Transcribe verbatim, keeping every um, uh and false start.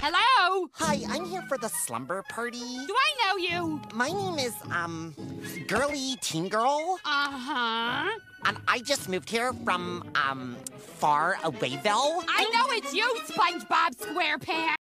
Hello? Hi, I'm here for the slumber party. Do I know you? My name is, um, Girly Teen Girl. Uh-huh. And I just moved here from, um, far awayville. I know it's you, SpongeBob SquarePants.